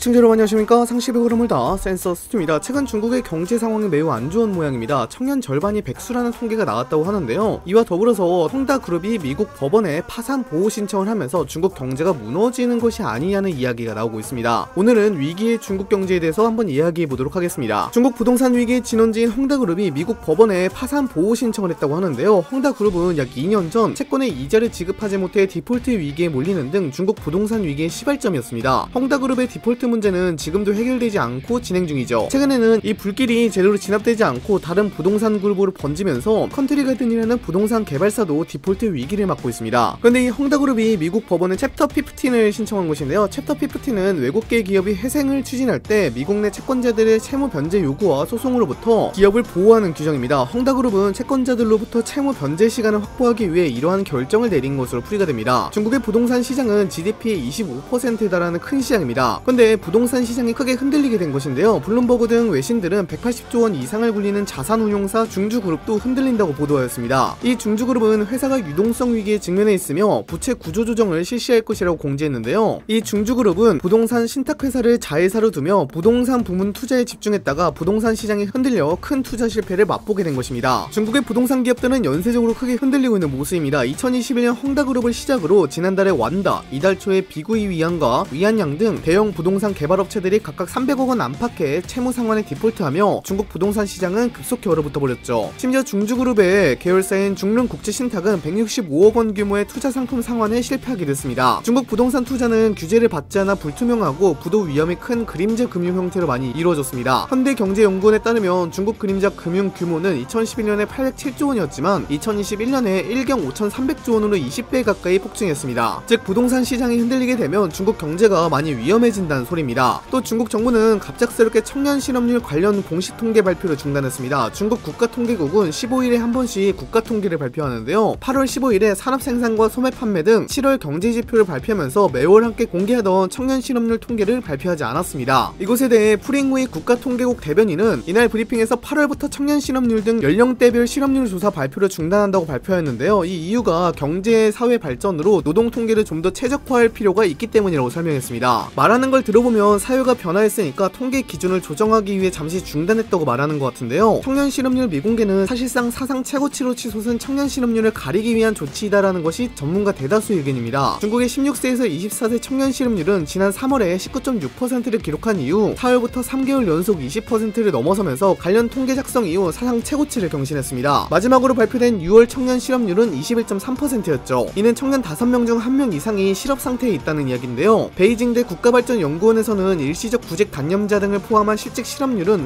시청자 여러분 안녕하십니까. 상시의 흐름을 다 센서스입니다. 최근 중국의 경제 상황이 매우 안 좋은 모양입니다. 청년 절반이 백수라는 통계가 나왔다고 하는데요. 이와 더불어서 헝다그룹이 미국 법원에 파산 보호 신청을 하면서 중국 경제가 무너지는 것이 아니냐는 이야기가 나오고 있습니다. 오늘은 위기의 중국 경제에 대해서 한번 이야기해 보도록 하겠습니다. 중국 부동산 위기의 진원지인 헝다그룹이 미국 법원에 파산 보호 신청을 했다고 하는데요. 헝다그룹은 약 2년 전 채권의 이자를 지급하지 못해 디폴트 위기에 몰리는 등 중국 부동산 위기의 시발점이었습니다. 헝다그룹의 디폴트 문제는 지금도 해결되지 않고 진행 중이죠. 최근에는 이 불길이 제대로 진압되지 않고 다른 부동산 그룹으로 번지면서 컨트리가든이라는 부동산 개발사도 디폴트 위기를 맞고 있습니다. 그런데 이 헝다그룹이 미국 법원에 챕터 15을 신청한 것인데요. 챕터 15는 외국계 기업이 회생을 추진할 때 미국 내 채권자들의 채무 변제 요구와 소송으로부터 기업을 보호하는 규정입니다. 헝다그룹은 채권자들로부터 채무 변제 시간을 확보하기 위해 이러한 결정을 내린 것으로 풀이가 됩니다. 중국의 부동산 시장은 GDP의 25%에 달하는 큰 시장입니다. 그런데 부동산 시장이 크게 흔들리게 된 것인데요. 블룸버그 등 외신들은 180조 원 이상을 굴리는 자산운용사 중주그룹도 흔들린다고 보도하였습니다. 이 중주그룹은 회사가 유동성 위기에 직면해 있으며 부채 구조조정을 실시할 것이라고 공지했는데요. 이 중주그룹은 부동산 신탁회사를 자회사로 두며 부동산 부문 투자에 집중했다가 부동산 시장이 흔들려 큰 투자 실패를 맛보게 된 것입니다. 중국의 부동산 기업들은 연쇄적으로 크게 흔들리고 있는 모습입니다. 2021년 헝다그룹을 시작으로 지난달에 완다, 이달 초에 비구이 위안과 위안양 등 대형 부동산 개발업체들이 각각 300억 원 안팎의 채무 상환에 디폴트하며 중국 부동산 시장은 급속히 얼어붙어 버렸죠. 심지어 중주그룹의 계열사인 중릉국제신탁은 165억 원 규모의 투자 상품 상환에 실패하기도 했습니다. 중국 부동산 투자는 규제를 받지 않아 불투명하고 부도 위험이 큰 그림자 금융 형태로 많이 이루어졌습니다. 현대경제연구원에 따르면 중국 그림자 금융 규모는 2011년에 807조 원이었지만 2021년에 1경 5,300조 원으로 20배 가까이 폭증했습니다. 즉 부동산 시장이 흔들리게 되면 중국 경제가 많이 위험해진다는 소리입니다. 또 중국 정부는 갑작스럽게 청년 실업률 관련 공식 통계 발표를 중단했습니다. 중국 국가통계국은 15일에 한 번씩 국가통계를 발표하는데요. 8월 15일에 산업생산과 소매 판매 등 7월 경제지표를 발표하면서 매월 함께 공개하던 청년 실업률 통계를 발표하지 않았습니다. 이것에 대해 프링웨이 국가통계국 대변인은 이날 브리핑에서 8월부터 청년 실업률 등 연령대별 실업률 조사 발표를 중단한다고 발표했는데요. 이 이유가 경제 사회 발전으로 노동 통계를 좀 더 최적화할 필요가 있기 때문이라고 설명했습니다. 말하는 걸 들어보면 사회가 변화했으니까 통계 기준을 조정하기 위해 잠시 중단했다고 말하는 것 같은데요. 청년 실업률 미공개는 사실상 사상 최고치로 치솟은 청년 실업률을 가리기 위한 조치이다라는 것이 전문가 대다수의 의견입니다. 중국의 16세에서 24세 청년 실업률은 지난 3월에 19.6%를 기록한 이후 4월부터 3개월 연속 20%를 넘어서면서 관련 통계 작성 이후 사상 최고치를 경신했습니다. 마지막으로 발표된 6월 청년 실업률은 21.3%였죠. 이는 청년 5명 중 1명 이상이 실업 상태에 있다는 이야기인데요. 베이징대 국가발전연구원에서는 일시적 구직 단념자 등을 포함한 실직 실업률은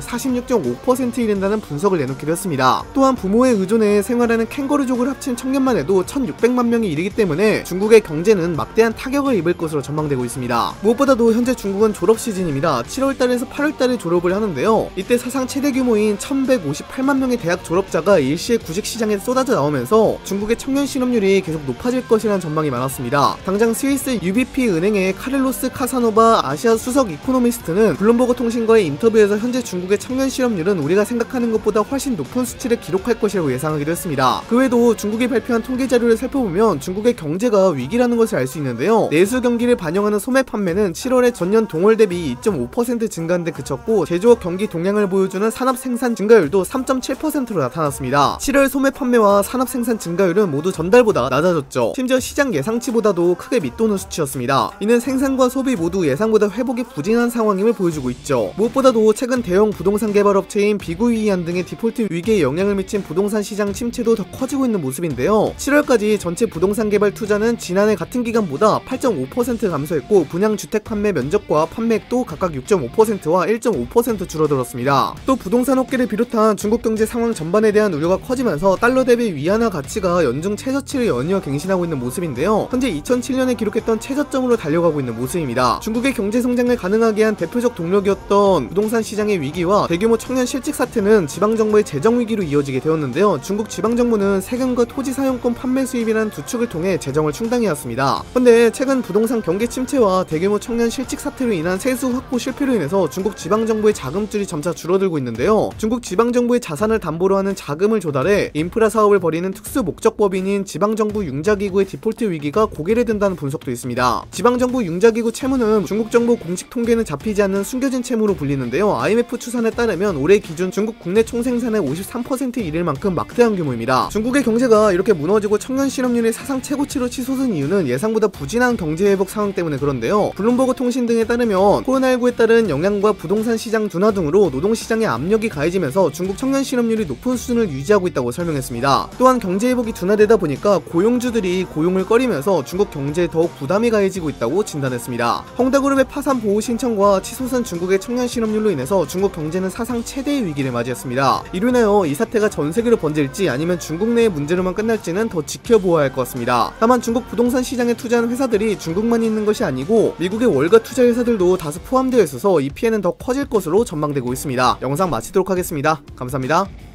46.5%에 이른다는 분석을 내놓기도 했습니다. 또한 부모에 의존해 생활하는 캥거루족을 합친 청년만 해도 1,600만 명이 이르기 때문에 중국의 경제는 막대한 타격을 입을 것으로 전망되고 있습니다. 무엇보다도 현재 중국은 졸업 시즌입니다. 7월달에서 8월달에 졸업을 하는데요. 이때 사상 최대 규모인 1,158만 명의 대학 졸업자가 일시에 구직 시장에 쏟아져 나오면서 중국의 청년 실업률이 계속 높아질 것이라는 전망이 많았습니다. 당장 스위스 UBP 은행의 카를로스 카사노바 아시아 수석 이코노미스트는 블룸버그 통신과의 인터뷰에서 현재 중국의 청년 실업률은 우리가 생각하는 것보다 훨씬 높은 수치를 기록할 것이라고 예상하기도 했습니다. 그 외에도 중국이 발표한 통계 자료를 살펴보면 중국의 경제가 위기라는 것을 알 수 있는데요. 내수 경기를 반영하는 소매 판매는 7월에 전년 동월 대비 2.5% 증가한 데 그쳤고 제조업 경기 동향을 보여주는 산업 생산 증가율도 3.7%로 나타났습니다. 7월 소매 판매와 산업 생산 증가율은 모두 전달보다 낮아졌죠. 심지어 시장 예상치보다도 크게 밑도는 수치였습니다. 이는 생산과 소비 모두 예상보다 회복이 부진한 상황임을 보여주고 있죠. 무엇보다도 최근 대형 부동산 개발업체인 비구이안 등의 디폴트 위기에 영향을 미친 부동산 시장 침체도 더 커지고 있는 모습인데요. 7월까지 전체 부동산 개발 투자는 지난해 같은 기간보다 8.5% 감소했고 분양 주택 판매 면적과 판매액도 각각 6.5%와 1.5% 줄어들었습니다. 또 부동산 업계를 비롯한 중국 경제 상황 전반에 대한 우려가 커지면서 달러 대비 위안화 가치가 연중 최저치를 연이어 갱신하고 있는 모습인데요. 현재 2007년에 기록했던 최저점으로 달려가고 있는 모습입니다. 중국의 경제 성장을 가능하게 한 대표적 동력이었던 부동산 시장의 위기와 대규모 청년 실직 사태는 지방정부의 재정위기로 이어지게 되었는데요. 중국 지방정부는 세금과 토지 사용권 판매 수입이라는 두 축을 통해 재정을 충당해왔습니다. 그런데 최근 부동산 경기 침체와 대규모 청년 실직 사태로 인한 세수 확보 실패로 인해서 중국 지방정부의 자금줄이 점차 줄어들고 있는데요. 중국 지방정부의 자산을 담보로 하는 자금을 조달해 인프라 사업을 벌이는 특수 목적법인인 지방정부 융자기구의 디폴트 위기가 고개를 든다는 분석도 있습니다. 지방정부 융자기구 채무는 중국 정부 공식 통계는 잡히지 않는 숨겨진 채무로 불리는데요. IMF 추산에 따르면 올해 기준 중국 국내 총생산의 53%에 이를 만큼 막대한 규모입니다. 중국의 경제가 이렇게 무너지고 청년 실업률이 사상 최고치로 치솟은 이유는 예상보다 부진한 경제회복 상황 때문에 그런데요. 블룸버그 통신 등에 따르면 코로나19에 따른 영향과 부동산 시장 둔화 등으로 노동시장의 압력이 가해지면서 중국 청년 실업률이 높은 수준을 유지하고 있다고 설명했습니다. 또한 경제회복이 둔화되다 보니까 고용주들이 고용을 꺼리면서 중국 경제에 더욱 부담이 가해지고 있다고 진단했습니다. 헝다그룹의 파산 보호 신청과 치솟은 중국의 청년 실업률로 인해서 중국 경제는 사상 최대의 위기를 맞이했습니다. 이로 인하여 이 사태가 전 세계로 번질지 아니면 중국 내의 문제로만 끝날지는 더 지켜보아야 할 것 같습니다. 다만 중국 부동산 시장에 투자한 회사들이 중국만 있는 것이 아니고 미국의 월가 투자 회사들도 다수 포함되어 있어서 이 피해는 더 커질 것으로 전망되고 있습니다. 영상 마치도록 하겠습니다. 감사합니다.